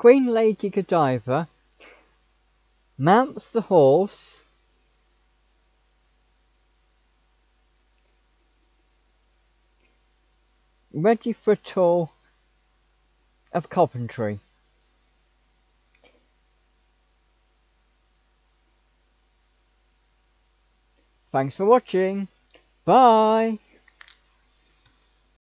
Queen Lady Godiva mounts the horse ready for a tour of Coventry. Thanks for watching. Bye.